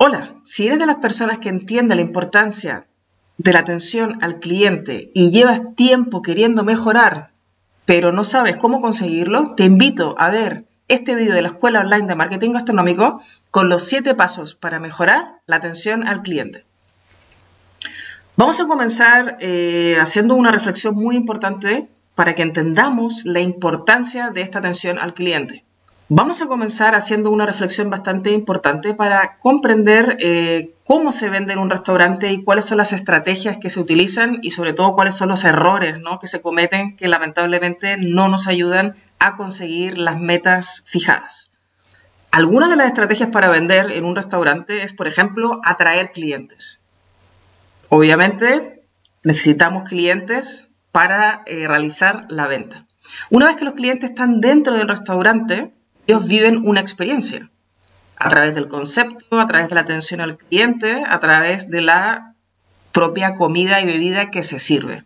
Hola, si eres de las personas que entiende la importancia de la atención al cliente y llevas tiempo queriendo mejorar, pero no sabes cómo conseguirlo, te invito a ver este vídeo de la Escuela Online de Marketing Gastronómico con los 7 pasos para mejorar la atención al cliente. Vamos a comenzar haciendo una reflexión muy importante para que entendamos la importancia de esta atención al cliente. Vamos a comenzar haciendo una reflexión bastante importante para comprender cómo se vende en un restaurante y cuáles son las estrategias que se utilizan y sobre todo cuáles son los errores, ¿no?, que se cometen que lamentablemente no nos ayudan a conseguir las metas fijadas. Algunas de las estrategias para vender en un restaurante es, por ejemplo, atraer clientes. Obviamente necesitamos clientes para realizar la venta. Una vez que los clientes están dentro del restaurante, ellos viven una experiencia a través del concepto, a través de la atención al cliente, a través de la propia comida y bebida que se sirve.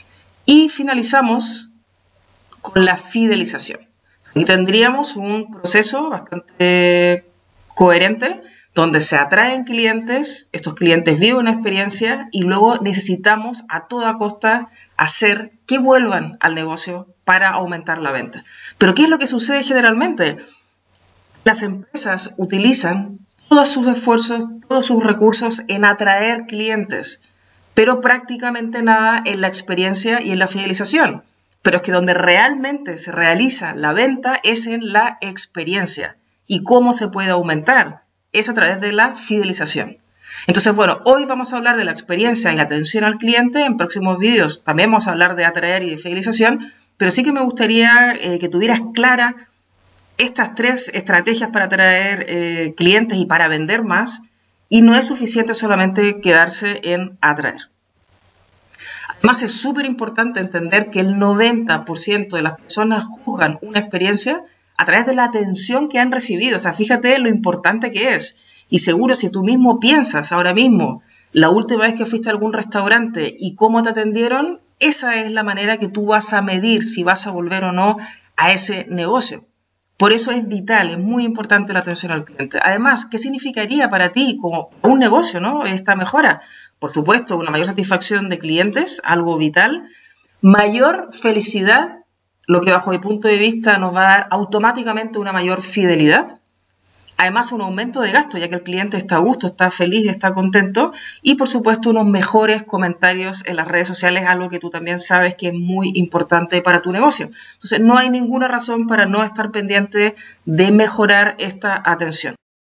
Y finalizamos con la fidelización. Aquí tendríamos un proceso bastante coherente donde se atraen clientes, estos clientes viven una experiencia y luego necesitamos a toda costa hacer que vuelvan al negocio para aumentar la venta. Pero ¿qué es lo que sucede generalmente? Las empresas utilizan todos sus esfuerzos, todos sus recursos en atraer clientes, pero prácticamente nada en la experiencia y en la fidelización. Pero es que donde realmente se realiza la venta es en la experiencia. ¿Y cómo se puede aumentar? Es a través de la fidelización. Entonces, bueno, hoy vamos a hablar de la experiencia y la atención al cliente. En próximos vídeos también vamos a hablar de atraer y de fidelización, pero sí que me gustaría que tuvieras clara estas 3 estrategias para atraer clientes y para vender más, y no es suficiente solamente quedarse en atraer. Además, es súper importante entender que el 90% de las personas juzgan una experiencia a través de la atención que han recibido. O sea, fíjate lo importante que es. Y seguro si tú mismo piensas ahora mismo, la última vez que fuiste a algún restaurante y cómo te atendieron, esa es la manera que tú vas a medir si vas a volver o no a ese negocio. Por eso es vital, es muy importante la atención al cliente. Además, ¿qué significaría para ti como un negocio, ¿no?, esta mejora? Por supuesto, una mayor satisfacción de clientes, algo vital, mayor felicidad, lo que bajo mi punto de vista nos va a dar automáticamente una mayor fidelidad. Además, un aumento de gasto, ya que el cliente está a gusto, está feliz, está contento. Y, por supuesto, unos mejores comentarios en las redes sociales, algo que tú también sabes que es muy importante para tu negocio. Entonces, no hay ninguna razón para no estar pendiente de mejorar esta atención.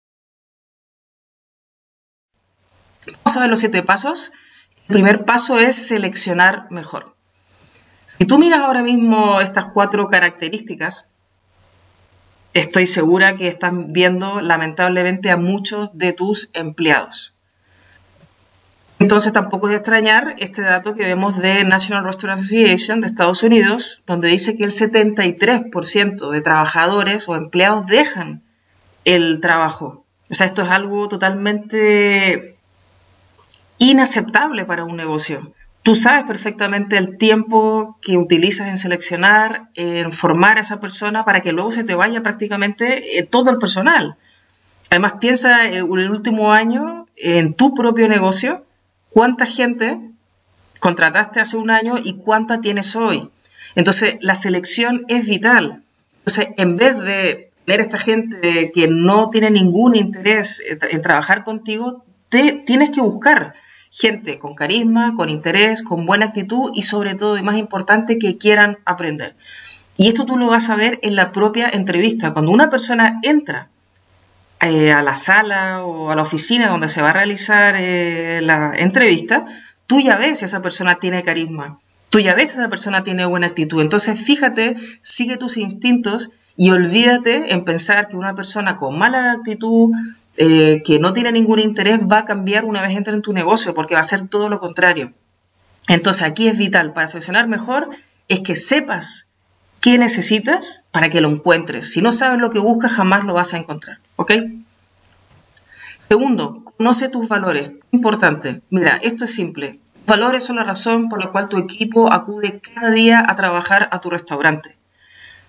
Vamos a ver los 7 pasos. El primer paso es seleccionar mejor. Si tú miras ahora mismo estas 4 características, estoy segura que están viendo lamentablemente a muchos de tus empleados. Entonces tampoco es de extrañar este dato que vemos de National Restaurant Association de Estados Unidos, donde dice que el 73% de trabajadores o empleados dejan el trabajo. O sea, esto es algo totalmente inaceptable para un negocio. Tú sabes perfectamente el tiempo que utilizas en seleccionar, en formar a esa persona para que luego se te vaya prácticamente todo el personal. Además, piensa en el último año en tu propio negocio, cuánta gente contrataste hace un año y cuánta tienes hoy. Entonces, la selección es vital. Entonces, en vez de tener esta gente que no tiene ningún interés en trabajar contigo, tienes que buscar gente con carisma, con interés, con buena actitud y sobre todo, y más importante, que quieran aprender. Y esto tú lo vas a ver en la propia entrevista. Cuando una persona entra a la sala o a la oficina donde se va a realizar la entrevista, tú ya ves si esa persona tiene carisma, tú ya ves si esa persona tiene buena actitud. Entonces, fíjate, sigue tus instintos y olvídate en pensar que una persona con mala actitud, que no tiene ningún interés, va a cambiar una vez entre en tu negocio, porque va a ser todo lo contrario. Entonces, aquí es vital para seleccionar mejor, es que sepas qué necesitas para que lo encuentres. Si no sabes lo que buscas, jamás lo vas a encontrar, ¿ok? Segundo, conoce tus valores. Importante. Mira, esto es simple. Tus valores son la razón por la cual tu equipo acude cada día a trabajar a tu restaurante.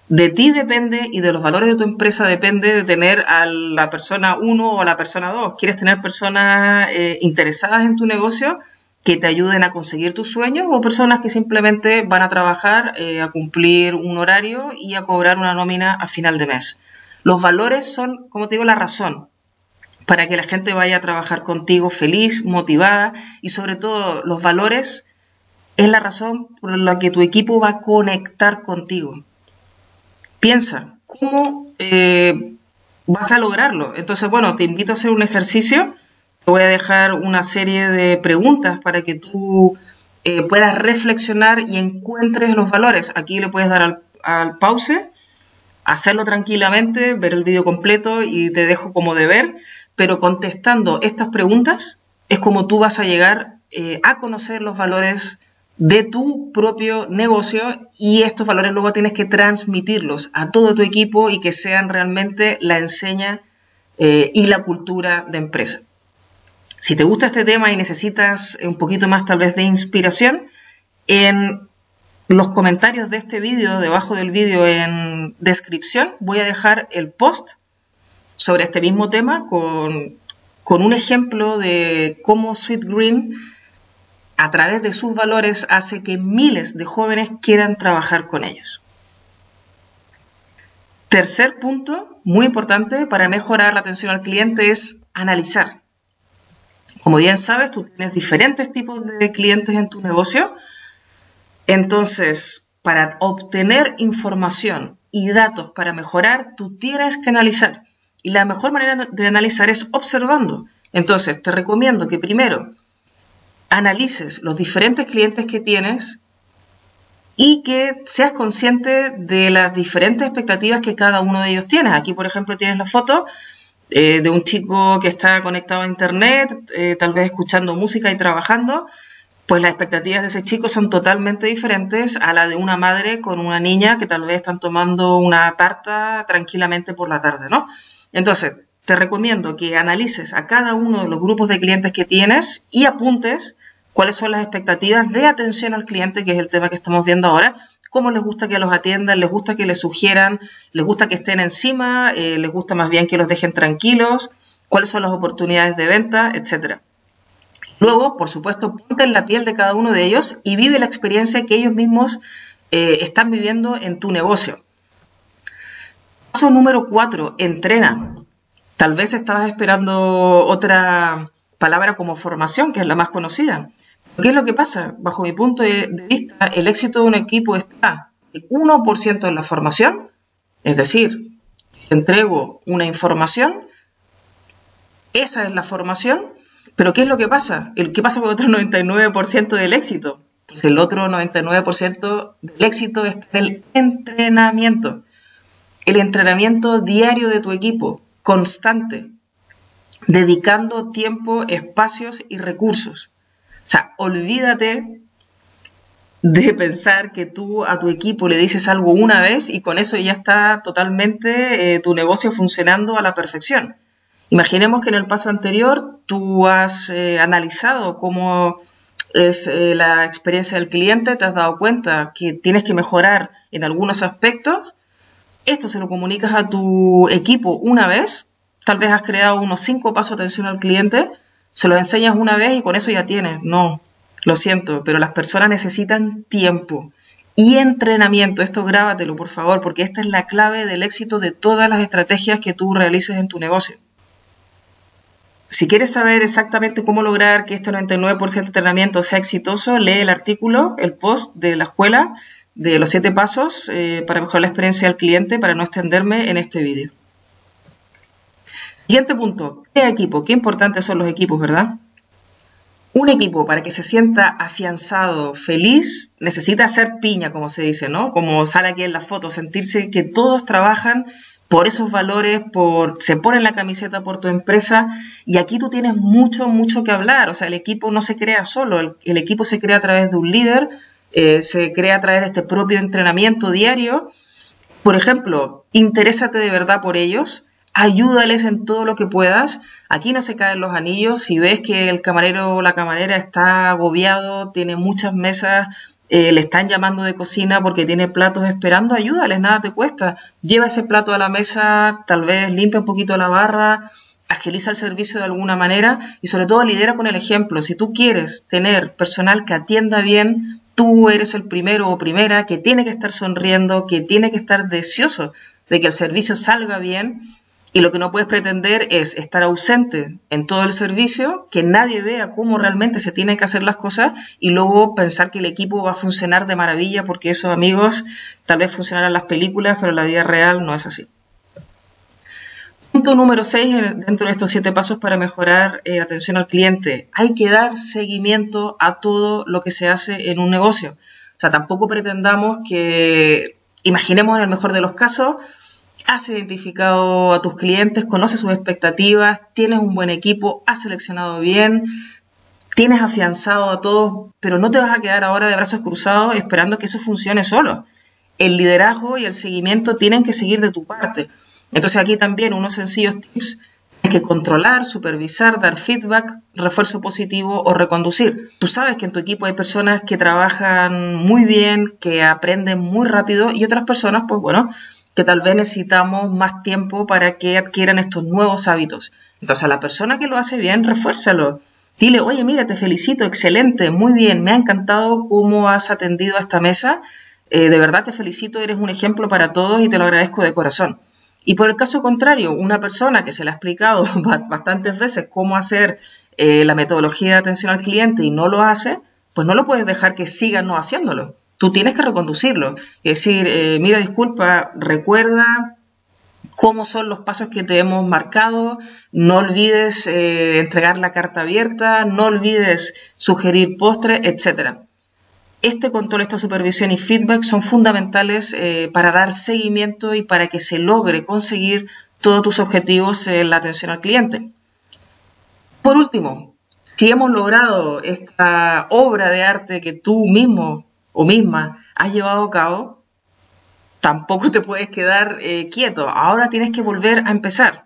De ti depende y de los valores de tu empresa depende de tener a la persona 1 o a la persona 2. ¿Quieres tener personas interesadas en tu negocio que te ayuden a conseguir tus sueños o personas que simplemente van a trabajar, a cumplir un horario y a cobrar una nómina a final de mes? Los valores son, como te digo, la razón para que la gente vaya a trabajar contigo feliz, motivada, y sobre todo los valores es la razón por la que tu equipo va a conectar contigo. Piensa, ¿cómo vas a lograrlo? Entonces, bueno, te invito a hacer un ejercicio. Te voy a dejar una serie de preguntas para que tú puedas reflexionar y encuentres los valores. Aquí le puedes dar al pause, hacerlo tranquilamente, ver el vídeo completo y te dejo como deber, pero contestando estas preguntas es como tú vas a llegar a conocer los valores de tu propio negocio y estos valores luego tienes que transmitirlos a todo tu equipo y que sean realmente la enseña y la cultura de empresa. Si te gusta este tema y necesitas un poquito más tal vez de inspiración, en los comentarios de este vídeo, debajo del vídeo en descripción, voy a dejar el post sobre este mismo tema con un ejemplo de cómo Sweetgreen a través de sus valores hace que miles de jóvenes quieran trabajar con ellos. Tercer punto, muy importante para mejorar la atención al cliente, es analizar. Como bien sabes, tú tienes diferentes tipos de clientes en tu negocio. Entonces, para obtener información y datos para mejorar, tú tienes que analizar. Y la mejor manera de analizar es observando. Entonces, te recomiendo que primero analices los diferentes clientes que tienes y que seas consciente de las diferentes expectativas que cada uno de ellos tiene. Aquí, por ejemplo, tienes la foto de un chico que está conectado a internet, tal vez escuchando música y trabajando. Pues las expectativas de ese chico son totalmente diferentes a la de una madre con una niña que tal vez están tomando una tarta tranquilamente por la tarde, ¿no? Entonces, te recomiendo que analices a cada uno de los grupos de clientes que tienes y apuntes cuáles son las expectativas de atención al cliente, que es el tema que estamos viendo ahora, cómo les gusta que los atiendan, les gusta que les sugieran, les gusta que estén encima, les gusta más bien que los dejen tranquilos, cuáles son las oportunidades de venta, etc. Luego, por supuesto, ponte en la piel de cada uno de ellos y vive la experiencia que ellos mismos están viviendo en tu negocio. Paso número 4, entrena. Tal vez estabas esperando otra palabra como formación, que es la más conocida. ¿Qué es lo que pasa? Bajo mi punto de vista, el éxito de un equipo está el 1% en la formación, es decir, entrego una información, esa es la formación, pero ¿qué es lo que pasa? ¿Qué pasa con el otro 99% del éxito? Pues el otro 99% del éxito está en el entrenamiento diario de tu equipo, constante, dedicando tiempo, espacios y recursos. O sea, olvídate de pensar que tú a tu equipo le dices algo una vez y con eso ya está totalmente tu negocio funcionando a la perfección. Imaginemos que en el paso anterior tú has analizado cómo es la experiencia del cliente, te has dado cuenta que tienes que mejorar en algunos aspectos. Esto se lo comunicas a tu equipo una vez, tal vez has creado unos 5 pasos de atención al cliente, se los enseñas una vez y con eso ya tienes. No, lo siento, pero las personas necesitan tiempo y entrenamiento. Esto grábatelo, por favor, porque esta es la clave del éxito de todas las estrategias que tú realices en tu negocio. Si quieres saber exactamente cómo lograr que este 99% de entrenamiento sea exitoso, lee el artículo, el post de la escuela de los 7 pasos para mejorar la experiencia del cliente, para no extenderme en este vídeo. Siguiente punto, ¿qué equipo? Qué importantes son los equipos, ¿verdad? Un equipo, para que se sienta afianzado, feliz, necesita hacer piña, como se dice, ¿no? Como sale aquí en la foto, sentirse que todos trabajan por esos valores, se ponen la camiseta por tu empresa, y aquí tú tienes mucho que hablar. O sea, el equipo no se crea solo, el equipo se crea a través de un líder, se crea a través de este propio entrenamiento diario. Por ejemplo, interésate de verdad por ellos, ayúdales en todo lo que puedas. Aquí no se caen los anillos. Si ves que el camarero o la camarera está agobiado, tiene muchas mesas, le están llamando de cocina porque tiene platos esperando, ayúdales, nada te cuesta. Lleva ese plato a la mesa, tal vez limpia un poquito la barra, agiliza el servicio de alguna manera y sobre todo lidera con el ejemplo. Si tú quieres tener personal que atienda bien, tú eres el primero o primera que tiene que estar sonriendo, que tiene que estar deseoso de que el servicio salga bien. Y lo que no puedes pretender es estar ausente en todo el servicio, que nadie vea cómo realmente se tienen que hacer las cosas y luego pensar que el equipo va a funcionar de maravilla, porque eso, amigos, tal vez funcionarán en las películas, pero en la vida real no es así. Punto número 6, dentro de estos 7 pasos para mejorar la atención al cliente. Hay que dar seguimiento a todo lo que se hace en un negocio. O sea, tampoco pretendamos que, imaginemos en el mejor de los casos, has identificado a tus clientes, conoces sus expectativas, tienes un buen equipo, has seleccionado bien, tienes afianzado a todos, pero no te vas a quedar ahora de brazos cruzados esperando que eso funcione solo. El liderazgo y el seguimiento tienen que seguir de tu parte. Entonces aquí también unos sencillos tips: tienes que controlar, supervisar, dar feedback, refuerzo positivo o reconducir. Tú sabes que en tu equipo hay personas que trabajan muy bien, que aprenden muy rápido y otras personas, pues bueno, que tal vez necesitamos más tiempo para que adquieran estos nuevos hábitos. Entonces a la persona que lo hace bien, refuérzalo. Dile, oye, mira, te felicito, excelente, muy bien, me ha encantado cómo has atendido a esta mesa, de verdad te felicito, eres un ejemplo para todos y te lo agradezco de corazón. Y por el caso contrario, una persona que se le ha explicado bastantes veces cómo hacer la metodología de atención al cliente y no lo hace, pues no lo puedes dejar que siga no haciéndolo. Tú tienes que reconducirlo. Es decir, mira, disculpa, recuerda cómo son los pasos que te hemos marcado, no olvides entregar la carta abierta, no olvides sugerir postres, etc. Este control, esta supervisión y feedback son fundamentales para dar seguimiento y para que se logre conseguir todos tus objetivos en la atención al cliente. Por último, si hemos logrado esta obra de arte que tú mismo o misma has llevado a cabo, tampoco te puedes quedar quieto. Ahora tienes que volver a empezar.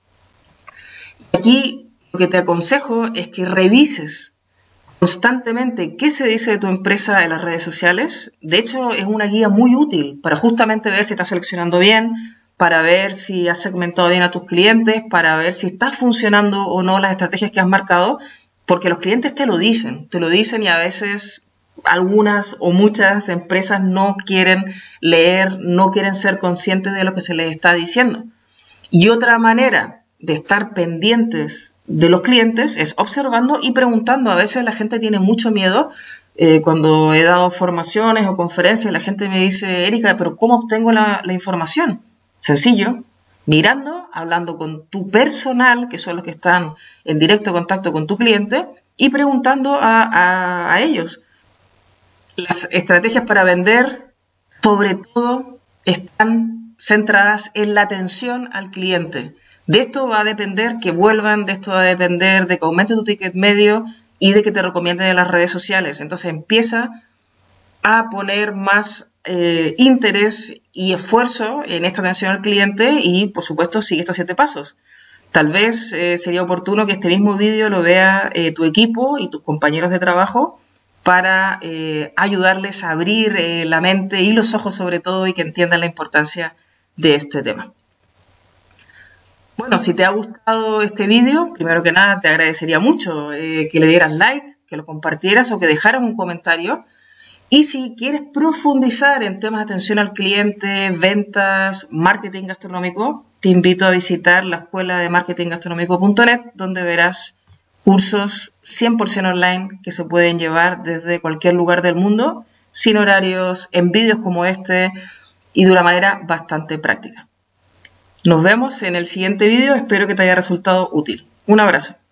Aquí lo que te aconsejo es que revises constantemente qué se dice de tu empresa en las redes sociales. De hecho, es una guía muy útil para justamente ver si estás seleccionando bien, para ver si has segmentado bien a tus clientes, para ver si está funcionando o no las estrategias que has marcado, porque los clientes te lo dicen y a veces algunas o muchas empresas no quieren leer, no quieren ser conscientes de lo que se les está diciendo. Y otra manera de estar pendientes de los clientes es observando y preguntando. A veces la gente tiene mucho miedo. Cuando he dado formaciones o conferencias, la gente me dice, Erika, ¿pero cómo obtengo la información? Sencillo, mirando, hablando con tu personal, que son los que están en directo contacto con tu cliente, y preguntando a ellos. Las estrategias para vender, sobre todo, están centradas en la atención al cliente. De esto va a depender que vuelvan, de esto va a depender de que aumente tu ticket medio y de que te recomienden en las redes sociales. Entonces empieza a poner más interés y esfuerzo en esta atención al cliente y, por supuesto, sigue estos 7 pasos. Tal vez sería oportuno que este mismo vídeo lo vea tu equipo y tus compañeros de trabajo para ayudarles a abrir la mente y los ojos sobre todo y que entiendan la importancia de este tema. Bueno, si te ha gustado este vídeo, primero que nada te agradecería mucho que le dieras like, que lo compartieras o que dejaras un comentario. Y si quieres profundizar en temas de atención al cliente, ventas, marketing gastronómico, te invito a visitar la escuela de marketinggastronómico.net, donde verás cursos 100% online que se pueden llevar desde cualquier lugar del mundo, sin horarios, en vídeos como este y de una manera bastante práctica. Nos vemos en el siguiente vídeo, espero que te haya resultado útil. Un abrazo.